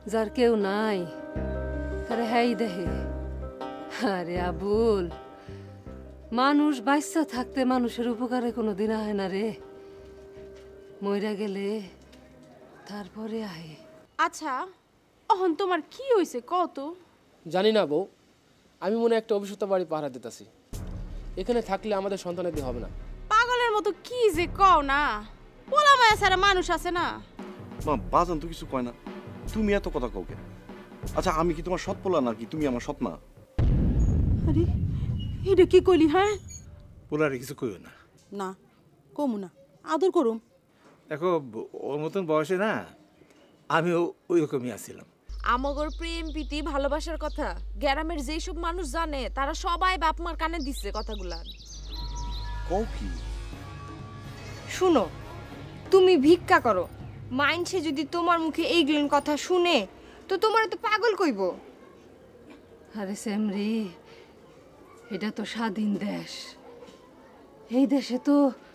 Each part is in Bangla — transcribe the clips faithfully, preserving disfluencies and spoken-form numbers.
যার কেউ নাই তারে হ্যাই দেহে। আরে আবুল, মানুষ বাচ্চা থাকতে মানুষের উপকারে কোনো দিন আহে না রে, মইরা গেলে তারপরে আহে। আচ্ছা, অহন তোমার কি হয়েছে কত? জানি না বউ, আমি মনে একটা অভিশপ্ত বাড়ি পাহারা দিতেছি। এখানে থাকলে আমাদের সন্তানাদি হবে না। পাগলের মতো কি যে কও না, পোলা মায়া ছাড়া মানুষ আছে না? মা বাজান তো কিছু কয় না, তুমি এত কথা কাউকে। আচ্ছা আমি কি তোমার সৎ পোলা নাকি তুমি আমার সৎ মা? আরে এটা কি কইলি? হ্যাঁ পোলারে কিছু কইও না। না কমু না, আদর করুম। দেখো ওর মতন বয়সে না আমিও ওই রকমই আছিলাম। আমগর প্রেম প্রীতি ভালোবাসার কথা গ্রামের যেই সব মানুষ জানে তারা সবাই বাপ মার কানে দিচ্ছে কথাগুলা। কও কি? শুনো, তুমি ভিক্ষা করো, মাইনসে যদি তোমার মুখে এইগুলোর কথা শুনে তো তোমার তো পাগল কইব। আরে সেমরি, এটা তো স্বাধীন দেশ। এই দেশে তো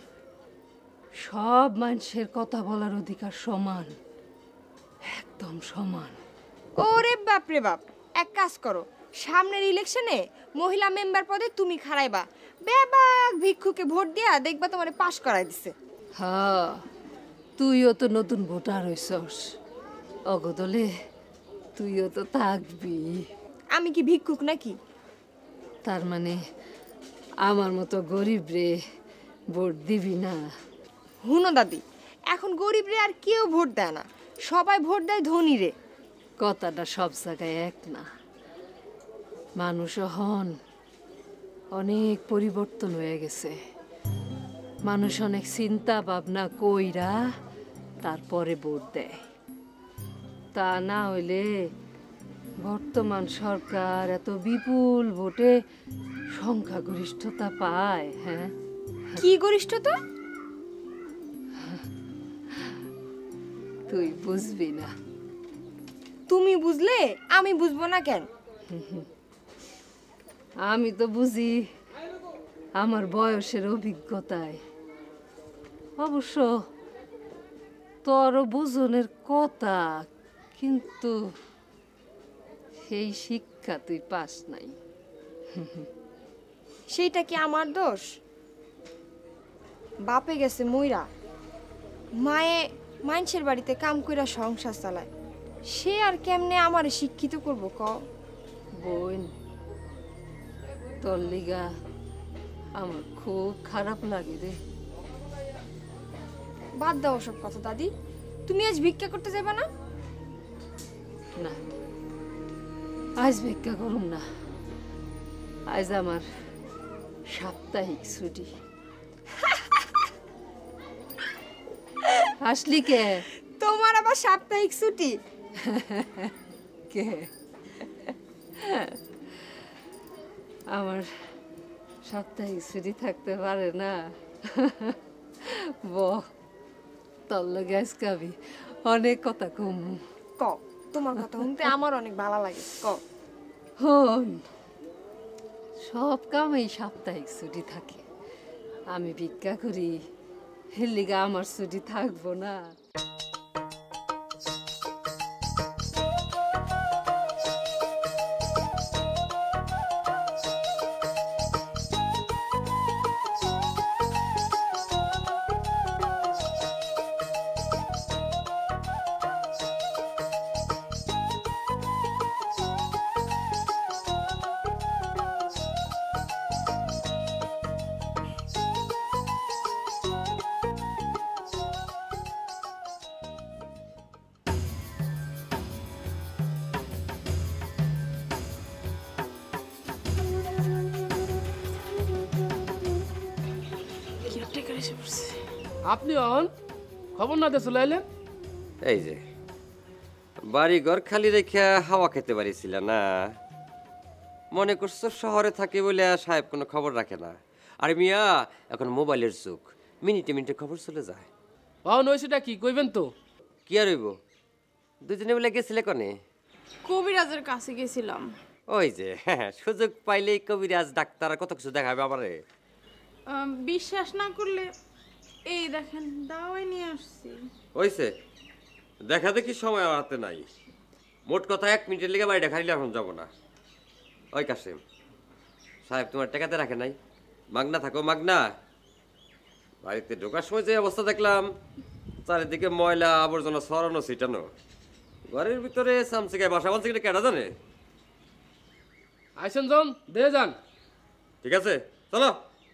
সব মানুষের কথা বলার অধিকার সমান, একদম সমান। ওরে বাপ রে বাপ, এক কাজ করো, সামনের ইলেকশনে মহিলা মেম্বার পদে তুমি খাড়াইবা, বেবাক ভিক্ষুকে ভোট দিয়া দেখবা তোমারে পাশ করাই দিছে। হ্যাঁ, তুইও তো নতুন ভোটার হইছস, অগদলে তুইও তো থাকবি। আমি কি ভিক্ষুক নাকি? তার মানে আমার মতো গরিব রে ভোট দিবি না? হুনো দাদি, এখন গরিব রে আর কেউ ভোট দেয় না, সবাই ভোট দেয় ধনী রে। কথাটা সব জায়গায় এক না, মানুষ হন অনেক পরিবর্তন হয়ে গেছে। মানুষ অনেক চিন্তা ভাবনা কইরা তারপরে ভোট দেয়। তা না হইলে বর্তমান সরকার এত বিপুল ভোটে সংখ্যাগরিষ্ঠতা পায়। হ্যাঁ, কি গরিষ্ঠতা? তুই বুঝবি না। তুমি বুঝলে আমি বুঝবো না কেন? আমি তো বুঝি আমার বয়সের অভিজ্ঞতায়। অবশ্য তোরও বুঝনের কথা, কিন্তু সেই শিক্ষা তুই পাস নাই। সেইটা কি আমার দোষ? বাপে গেছে মইরা, মায়ে মানুষের বাড়িতে কাম কইরা সংসার চালায়, সে আর কেমনে আমারে শিক্ষিত করবো ক? বোন, তোর লিগা আমার খুব খারাপ লাগে রে। বাদ দাও সব কথা দাদি, তুমি আজ ভিক্ষা করতে যাবে না? না, আজ ভিক্ষা করুম না। আজ আমার সাপ্তাহিক ছুটি। হাসলি কে? তোমার আবার সাপ্তাহিক ছুটি? কে? আমার সাপ্তাহিক ছুটি থাকতে পারে না? বহ, তোর লগে আজকে আমি অনেক কথা কম। ক, তোমার কথা শুনতে আমার অনেক ভালো লাগে, ক। হন, সব কামেই সাপ্তাহিক ছুটি থাকে, আমি ভিক্ষা করি, এর লিগা আমার ছুটি থাকবো না? আপনি অন খবর না দিয়ে চলে আইলেন? এই যে বাড়ি ঘর খালি রেখে হাওয়া খেতে পারিছিল না, মনে করছো শহরে থাকে বলে সাহেব কোনো খবর রাখে না। আর মিয়া এখন মোবাইলের যুগ, মিনিটে মিনিটে খবর চলে যায়। অন ওইটা কি কইবেন তো? কি আর হইব, দুজনে বলে গেছিলে কনে? কবিরাজের কাছে গেছিলাম। ওই যে সুযোগ পাইলেই কবিরাজ ডাক্তার কত কিছু দেখাবে আমারে। বিশ্বাস না করলে এই দেখেন দাওয়াই নিয়ে আসছি। হইছে, দেখা দেখি সময় আমার হাতে নাই। মোট কথা এক মিনিটের লেগে বাড়িটা খাইলে এখন যাবো না। ওই কাসেম সাহেব তোমার টাকাতে রাখে নাই, মাগনা থাকো মাগনা। বাড়িতে ঢোকার সময় যে অবস্থা দেখলাম, চারিদিকে ময়লা আবর্জনা ছড়ানো ছিটানো, ঘরের ভিতরে সামসিকায় বাসা বলছে কিনা কেটা জানে। আইসেন জন দিয়ে যান। ঠিক আছে চলো।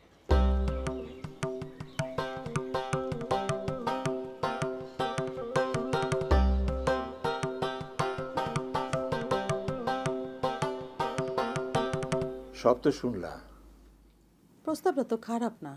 সব তো শুনলা। প্রস্তাবটা তো খারাপ না।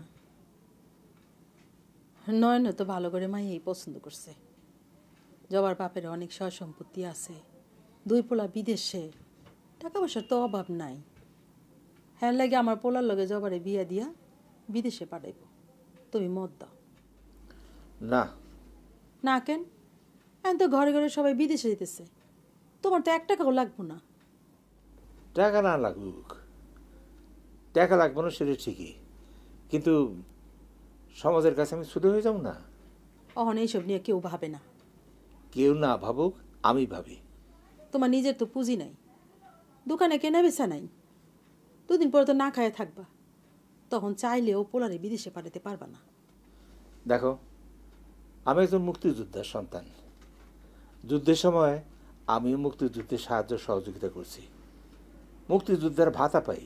নয়ন তো ভালো করে মাইয়াই পছন্দ করছে। জবার বাপের অনেক সয় সম্পত্তি আছে, দুই পোলা বিদেশে, টাকা পয়সার তো অভাব নাই। হ্যাঁ লাগে আমার পোলার লগে জবারে বিয়া দিয়া বিদেশে পাঠাইব। তুমি মত দাও। না না কেন? এখন তো ঘরে ঘরে সবাই বিদেশে যেতেছে, তোমার তো এক টাকাও লাগবো না। টাকা না লাগুক, টাকা লাগবে না সেটা ঠিকই, কিন্তু সমাজের কাছে আমি ছুটে হয়ে যাব না। অহন এইসব নিয়ে কেউ ভাবে না। কেউ না ভাবুক, আমি ভাবি। তোমার নিজের তো পুঁজি নাই, দোকানে কেনা বেচা নাই, দুদিন পরে তো না খায় থাকবা। তখন চাইলেও পোলারে বিদেশে পাঠাতে পারবা না। দেখো, আমি একজন মুক্তিযোদ্ধার সন্তান। যুদ্ধের সময় আমিও মুক্তিযুদ্ধে সাহায্য সহযোগিতা করছি, মুক্তিযোদ্ধার ভাতা পাই।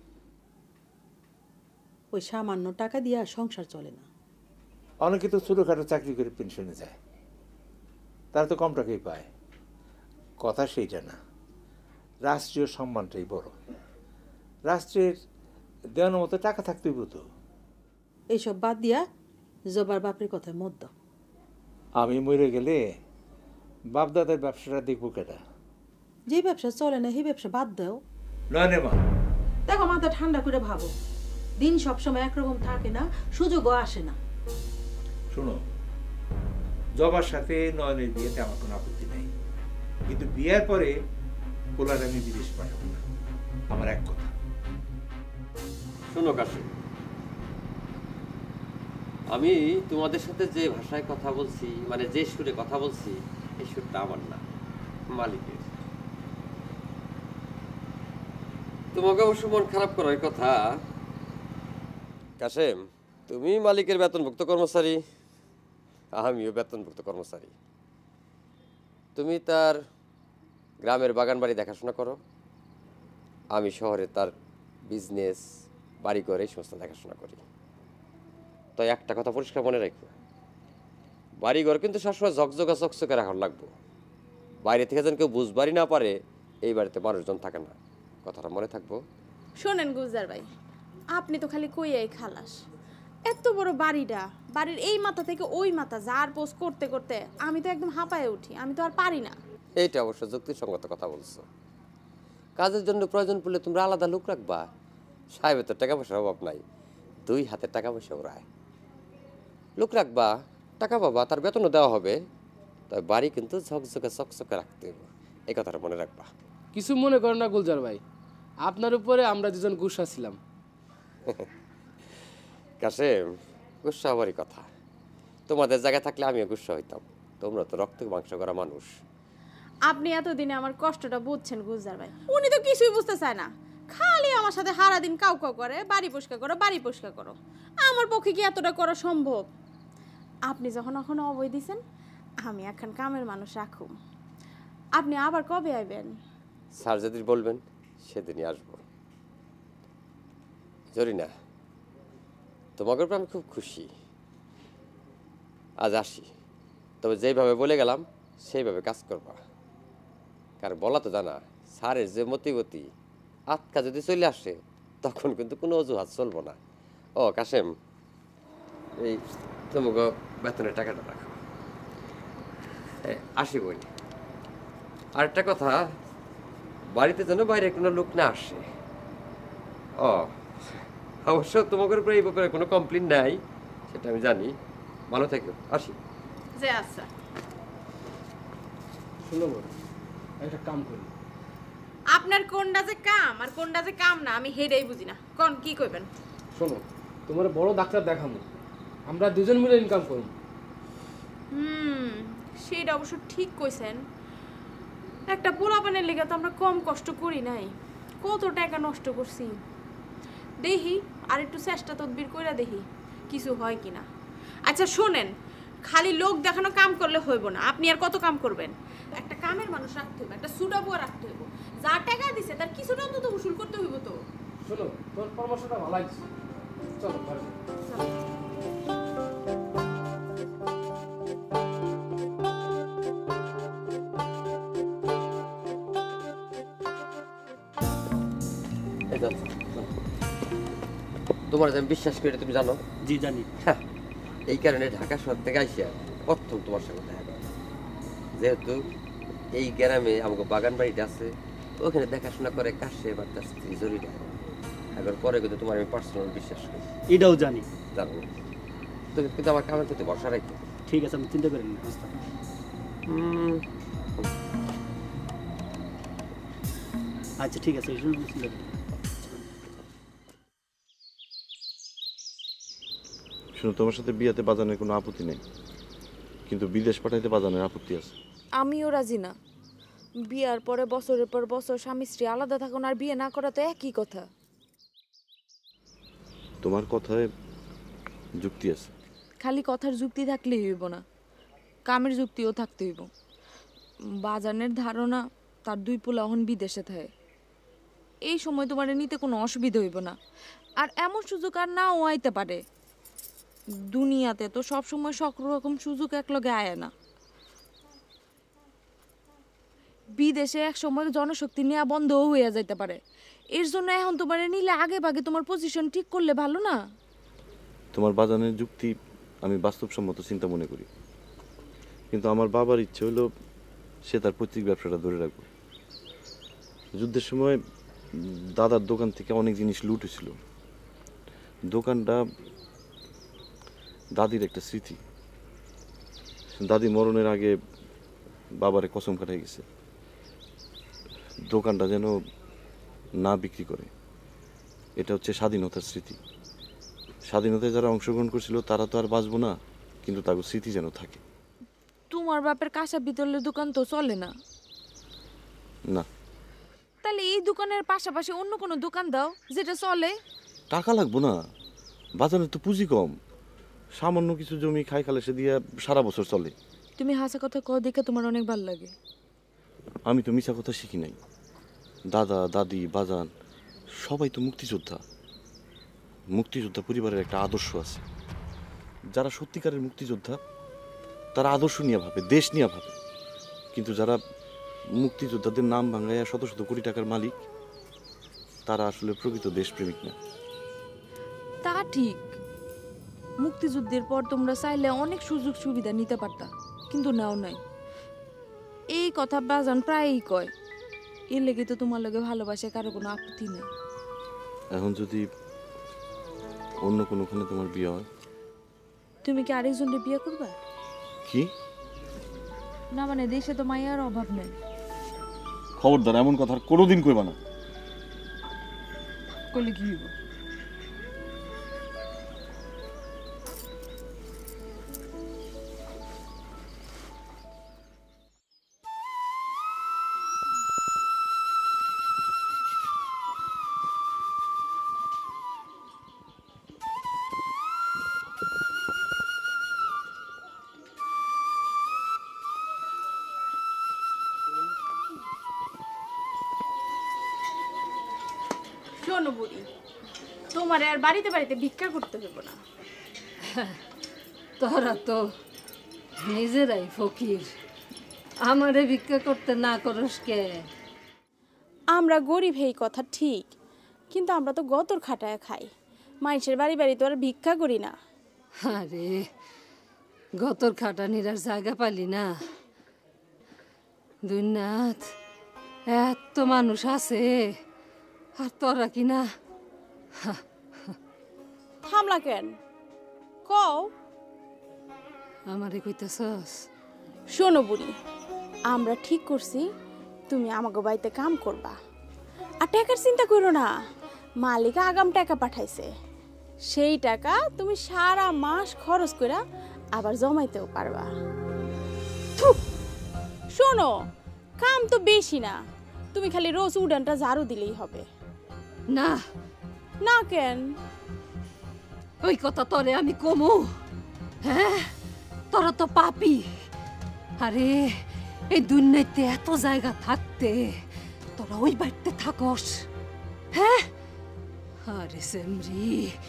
ওই সামান্য টাকা দিয়ে আর সংসার চলে না। অনেকে তো ছোটোখাটো চাকরি করে পেনশনে যায়, তারা তো কম টাকাই পায়। কথা সেইটা না, রাষ্ট্রীয় সম্মানটাই বড়। রাষ্ট্রের দেওয়ানোর মতো টাকা থাকতেই তো। এইসব বাদ দিয়া জবার বাপের কথায় মত দাও। আমি মরে গেলে বাপদাদার ব্যবসাটা দেখবো কেটা? যে ব্যবসা চলে না সেই ব্যবসা বাদ দাও। নয় মা, দেখো মাথা ঠান্ডা করে ভাবো, দিন সবসময় একরকম থাকে না, সুযোগও আসে না। শোনো, জবার সাথে নয়নের বিয়েতে আমার কোনো আপত্তি নেই, কিন্তু বিয়ের পরে পোলার আমি বিদেশ পাঠাবো না। আমার এক কথা। শোনো কাশি, আমি তোমাদের সাথে যে ভাষায় কথা বলছি, মানে যে সুরে কথা বলছি, এই সুরটা আমার না, মালিকের। তোমাকে অবশ্য মন খারাপ করার কথা। কাশেম, তুমি মালিকের বেতনভুক্ত কর্মচারী, আমিও বেতনভুক্ত কর্মচারী। তুমি তার গ্রামের বাগান বাড়ি দেখাশোনা করো, আমি শহরে তার বিজনেস বাড়ি করে এই সমস্ত দেখাশোনা করি। তো একটা কথা পরিষ্কার মনে রাখবো, বাড়িঘর কিন্তু সবসময় ঝকঝকা চকচকে রাখার লাগবো। বাইরে থেকে যেন কেউ বুঝবারই না পারে এই বাড়িতে মানুষজন থাকে না, কথাটা মনে থাকবো। শোনেন গুলজার ভাই, আপনি তো খালি কইয়াই খালাস। এত বড় বাড়িটা, বাড়ির এই মাথা থেকে ওই মাথা যার পোস্ট করতে করতে আমি তো একদম হাঁপায়ে উঠি, আমি তো আর পারি না। এইটা অবশ্য যুক্তিসঙ্গত কথা বলছো। কাজের জন্য প্রয়োজন পড়লে তোমরা আলাদা লোক রাখবা। সাহেবের তো টাকা পয়সার অভাব নাই, দুই হাতে টাকা পয়সা ওরায়। লোক রাখবা, টাকা পাবা, তার বেতনও দেওয়া হবে। তবে বাড়ি কিন্তু ঝকঝকে চকচকে রাখতে হবে, এই কথাটা মনে রাখবা। কিছু মনে করেন না গুলজার ভাই, আপনার উপরে আমরা দুজন গুসা ছিলাম। কাশেম, গুসা হবারই কথা। তোমাদের জায়গায় থাকলে আমিও গুসা হইতাম, তোমরা তো রক্ত মাংস করা মানুষ। আপনি এতদিনে আমার কষ্টটা বুঝছেন গুলজার ভাই। উনি তো কিছুই বুঝতে চায় না, খালি আমার সাথে সারা দিন কাউ কাউ করে, বাড়ি পরিষ্কার করো বাড়ি পরিষ্কার করো। আমার পক্ষে কি এতটা করা সম্ভব? আপনি যখন এখন অবৈ দিছেন, আমি এখন কামের মানুষ রাখুম। আপনি আবার কবে আইবেন? স্যার যেদিন বলবেন সেদিনই আসবো। জরিনা, তোমাকে উপর আমি খুব খুশি। আজ আসি, তবে যেভাবে বলে গেলাম সেইভাবে কাজ করবা। কারণ বলা তো জানা, স্যারের যে মতিগতি, আটকা যদি চলে আসে তখন কিন্তু কোনো অজুহাত চলবো না। ও কাশেম, এই তোমাকে বেতনের টাকাটা রাখো। আসি বই। আরেকটা কথা, বাড়িতে যেন বাইরে কোনো লোক না আসে। ও অবশ্য তোমাদের উপরে এই ব্যাপারে কোনো কমপ্লেন নাই, সেটা আমি জানি। ভালো থেকো, আসি। যে আচ্ছা, শুনো বোন, একটা কাম করি। আপনার কোনটা যে কাম আর কোনটা যে কাম না আমি হেডেই বুঝি না। কোন কি কইবেন? শোনো, তোমার বড় ডাক্তার দেখাবো, আমরা দুজন মিলে ইনকাম করব। হুম, সেটা অবশ্য ঠিক কইছেন। একটা পোলাপানের লেগে তো আমরা কম কষ্ট করি নাই, কত টাকা নষ্ট করছি। দেখি আর একটু চেষ্টা তদবির কইরা দেখি কিছু হয় কিনা। আচ্ছা শোনেন, খালি লোক দেখানো কাম করলে হইব না, আপনি আর কত কাম করবেন? একটা কামের মানুষ রাখতে হইব, একটা সুটা বুয়া রাখতে হইব, যা টাকা দিছে তার কিছুটা অন্তত উসুল করতে হইব। তো শোনো, তোর পরামর্শটা ভালো লাগছে, চলো ঘরে। তোমার আমি বিশ্বাস করি, তুমি জানো? জি জানি। এই কারণে ঢাকা শহর থেকে আইসা প্রথম তোমার সঙ্গে দেখা করা। যেহেতু এই গ্রামে আমাকে বাগান বাড়িটা আছে, ওখানে দেখাশোনা করে কাশে বা তার স্ত্রী জড়িটা। এখন পরে কিন্তু তোমার আমি পার্সোনাল বিশ্বাস করি। এটাও জানি। জানো, তুমি কিন্তু আমার কামের প্রতি ভরসা রাখো। ঠিক আছে, আমি চিন্তা করি না। আচ্ছা ঠিক আছে, শুনো, তোমার সাথে বিয়েতে বাজানের কোনো আপত্তি নেই, কিন্তু বিদেশ পাঠাইতে বাজানের আপত্তি আছে। আমিও রাজি না। বিয়ার পরে বছরের পর বছর স্বামী স্ত্রী আলাদা থাকুন আর বিয়ে না করা তো একই কথা। তোমার কথায় যুক্তি আছে। খালি কথার যুক্তি থাকলেই হইব না, কামের যুক্তিও থাকতে হইব। বাজানের ধারণা তার দুই পোলা হন বিদেশে থাকে, এই সময় তোমার নিতে কোনো অসুবিধা হইব না। আর এমন সুযোগ আর নাও আইতে পারে, দুনিয়াতে তো সবসময় সকল রকম সুযোগ একলগে আয় না। বিদেশে এক সময় জনশক্তি নেওয়া বন্ধও হইয়া যাইতে পারে, এর জন্য এখন তোমার নিলে আগে ভাগে তোমার পজিশন ঠিক করলে ভালো না? তোমার বাজানের যুক্তি আমি বাস্তবসম্মত চিন্তা মনে করি, কিন্তু আমার বাবার ইচ্ছে হলো সে তার পৈতৃক ব্যবসাটা ধরে রাখবে। যুদ্ধের সময় দাদার দোকান থেকে অনেক জিনিস লুট হয়েছিল। দোকানটা দাদির একটা স্মৃতি। দাদি মরণের আগে বাবারে কসম কাটাই গেছে দোকানটা যেন না বিক্রি করে। এটা হচ্ছে স্বাধীনতার স্মৃতি। স্বাধীনতায় যারা অংশগ্রহণ করছিল তারা তো আর বাঁচবো না, কিন্তু তার স্মৃতি যেন থাকে। তোমার বাপের কাঁচা পিতলের দোকান তো চলে না? না। তাহলে এই দোকানের পাশাপাশি অন্য কোনো দোকান দাও যেটা চলে। টাকা লাগবো না, বাজারে তো পুঁজি কম, সামান্য কিছু জমি খাই খালে সে দিয়ে সারা বছর চলে। তুমি হাসা কথা কও দেখে তোমার অনেক ভালো লাগে। আমি তো মিছা কথা শিখি নাই। দাদা দাদি বাজান সবাই তো মুক্তিযোদ্ধা। মুক্তিযোদ্ধা পরিবারের একটা আদর্শ আছে। যারা সত্যিকারের মুক্তিযোদ্ধা তারা আদর্শ নিয়ে ভাবে, দেশ নিয়ে ভাবে, কিন্তু যারা মুক্তিযোদ্ধাদের নাম ভাঙাইয়া শত শত কোটি টাকার মালিক তারা আসলে প্রকৃত দেশপ্রেমিক না। তা ঠিক, মুক্তিযুদ্ধের পর তোমরা চাইলে অনেক সুযোগ সুবিধা নিতে পারতা, কিন্তু নাও নাই। এই কথা বাজান প্রায়ই কয়, এর লেগে তো তোমার লগে ভালোবাসে কারো কোনো আপত্তি নেই। এখন যদি অন্য কোনোখানে তোমার বিয়ে হয়, তুমি কি আরেকজনের বিয়ে করবা? কি না মানে দেশে তো মায়ের অভাব নেই। খবরদার এমন কথা আর কোনোদিন কইবা না। কইলে কি হইব? শোনো বুড়ি, তোমার আর বাড়িতে বাড়িতে ভিক্ষা করতে হইব না। তোরা তো নিজেরাই ফকির, আমারে ভিক্ষা করতে না করস কে? আমরা গরিব এই কথা ঠিক, কিন্তু আমরা তো গতর খাটায় খাই, মানুষের বাড়ি বাড়ি তো আর ভিক্ষা করি না। আরে গতর খাটানির আর জায়গা পালি না? দুনিয়াত এত মানুষ আছে আর তোরা কি না? থামলা কেন, কও। আমারে কইতাছস? শোনো বুড়ি, আমরা ঠিক করছি তুমি আমাকে বাড়িতে কাম করবা, আর টাকার চিন্তা করো না। মালিক আগাম টাকা পাঠাইছে, সেই টাকা তুমি সারা মাস খরচ করে আবার জমাইতেও পারবা। শোনো, কাম তো বেশি না, তুমি খালি রোজ উডানটা ঝাড়ু দিলেই হবে। না না কেন? ওই কথা তোরে আমি কমু? হ্যাঁ, তোরা তো পাপি। আরে এই দুনিয়াতে এত জায়গা থাকতে তোরা ওই বাড়িতে থাকস? হ্যাঁ, আরে সেমরি,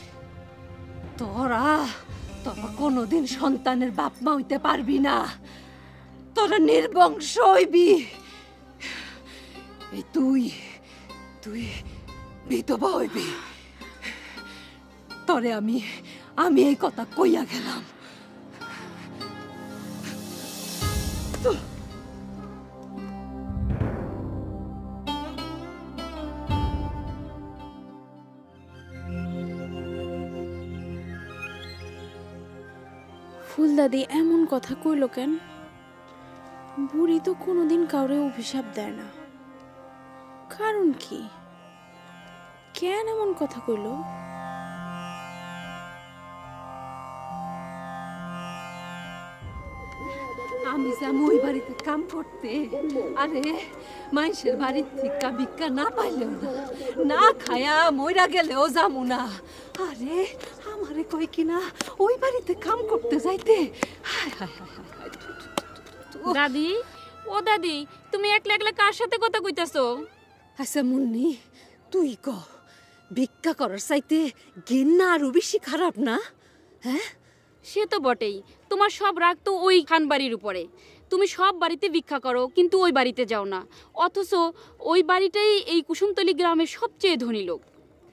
তোরা তোরা কোনোদিন সন্তানের বাপ মা হইতে পারবি না, তোরা নির্বংশ হইবি। এই তুই তুই বিধবা হইবি। তরে আমি আমি এই কথা কইয়া গেলাম। ফুলদাদি এমন কথা কইল কেন? বুড়ি তো কোনোদিন কাউরে অভিশাপ দেয় না, কারণ কি? কেন এমন কথা কইল? আমি যাম ওই বাড়িতে কাম করতে, আরে মানুষের বাড়ির থেকে ভিক্ষা না পাইলেও না, না খায়া মইরা গেলেও যামু না। আরে আমারে কই কিনা ওই বাড়িতে কাম করতে যাইতে। হায় হায় হায় হায়। দাদি, ও দাদি, তুমি একলা একলা কার সাথে কথা কইতাছো? আচ্ছা মুন্নি, তুই ক, ভিক্ষা করার চাইতে ঘেন্না আরো বেশি খারাপ না? হ্যাঁ, সে তো বটেই, তোমার সব রাগ তো ওই খান বাড়ির উপরে। তুমি সব বাড়িতে ভিক্ষা করো কিন্তু ওই বাড়িতে যাও না, অথচ ওই বাড়িটাই এই কুসুমতলি গ্রামের সবচেয়ে ধনী লোক।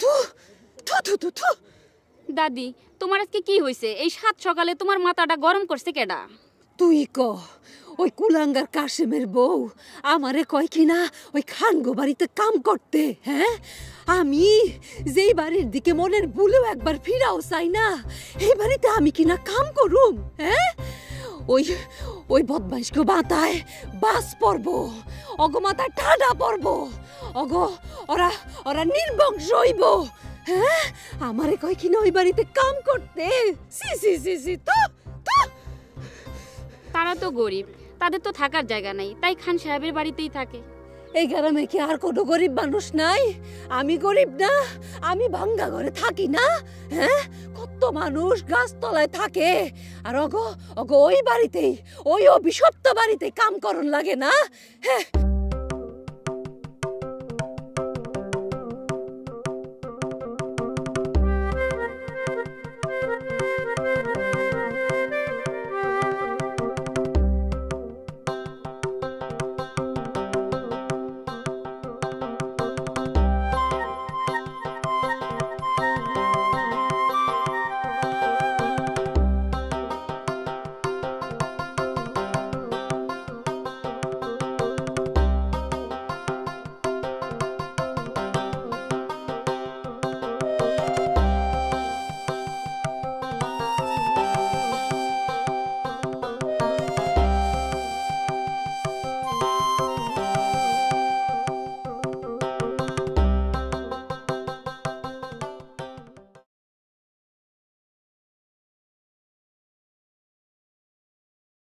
দাদি, তোমার আজকে কি হয়েছে? এই সাত সকালে তোমার মাথাটা গরম করছে কেডা? তুই ক, ওই কুলাঙ্গার কাশেমের বউ আমারে কয় কিনা ওই খানগো বাড়িতে কাম করতে। হ্যাঁ, আমি যেই বাড়ির দিকে মনের ভুলেও একবার ফিরাও চাই না, এই বাড়িতে আমি কিনা কাম করুম? হ্যাঁ, ওই ওই বদমাইশকে মাথায় বাস পড়ব, অগ মাথায় ঠাডা পড়ব, অগ ওরা ওরা নির্বংশ হইব। হ্যাঁ, আমারে কয় কিনা ওই বাড়িতে কাম করতে। সি সি সি সি তো তো তারা তো গরিব, তাদের তো থাকার জায়গা নাই, তাই খান সাহেবের বাড়িতেই থাকে। এই গ্রামে কি আর কোনো গরিব মানুষ নাই? আমি গরিব না? আমি ভাঙ্গা ঘরে থাকি না? হ্যাঁ, কত মানুষ গাছতলায় থাকে, আর অগো অগো ওই বাড়িতেই, ওই অভিশপ্ত বাড়িতে কাম করন লাগে না? হ্যাঁ।